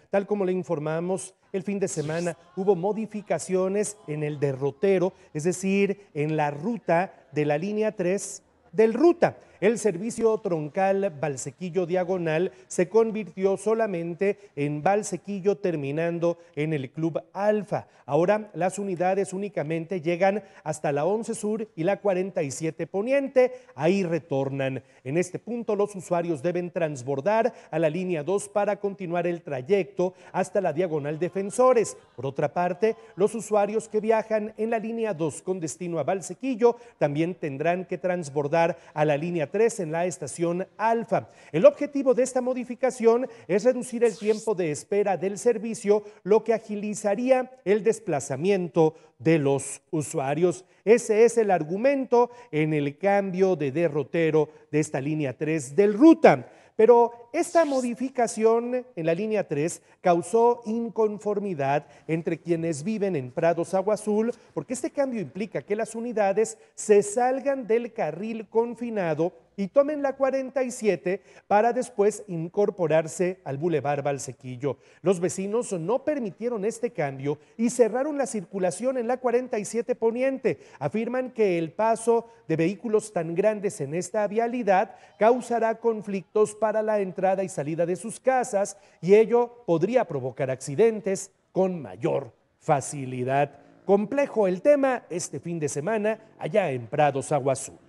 Tal como le informamos, el fin de semana hubo modificaciones en el derrotero, es decir, en la ruta de la línea 3 del Ruta. El servicio troncal Valsequillo Diagonal se convirtió solamente en Valsequillo terminando en el Club Alfa. Ahora las unidades únicamente llegan hasta la 11 Sur y la 47 Poniente. Ahí retornan. En este punto los usuarios deben transbordar a la línea 2 para continuar el trayecto hasta la Diagonal Defensores. Por otra parte, los usuarios que viajan en la línea 2 con destino a Valsequillo también tendrán que transbordar a la línea 3 en la estación Alfa. El objetivo de esta modificación es reducir el tiempo de espera del servicio, lo que agilizaría el desplazamiento de los usuarios. Ese es el argumento en el cambio de derrotero de esta línea 3 del Ruta. Pero esta modificación en la línea 3 causó inconformidad entre quienes viven en Prados Agua Azul, porque este cambio implica que las unidades se salgan del carril confinado y tomen la 47 para después incorporarse al Boulevard Valsequillo. Los vecinos no permitieron este cambio y cerraron la circulación en la 47 Poniente. Afirman que el paso de vehículos tan grandes en esta vialidad causará conflictos para la entrada y salida de sus casas y ello podría provocar accidentes con mayor facilidad. Complejo el tema este fin de semana allá en Prados Agua Azul.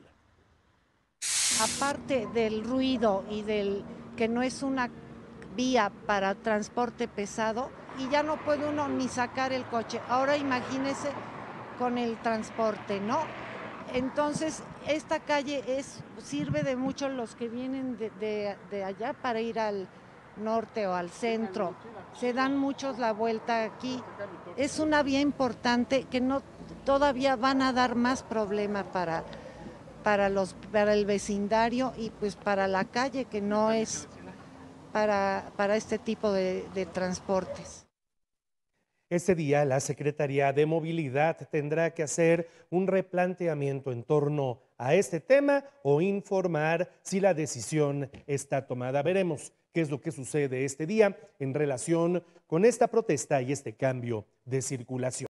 Aparte del ruido y del que no es una vía para transporte pesado, y ya no puede uno ni sacar el coche. Ahora imagínese con el transporte, ¿no? Entonces, esta calle sirve de mucho los que vienen de allá para ir al norte o al centro. Se dan muchos la vuelta aquí. Es una vía importante que no todavía van a dar más problema para el vecindario y pues para la calle, que no es para este tipo de transportes. Este día, la Secretaría de Movilidad tendrá que hacer un replanteamiento en torno a este tema o informar si la decisión está tomada. Veremos qué es lo que sucede este día en relación con esta protesta y este cambio de circulación.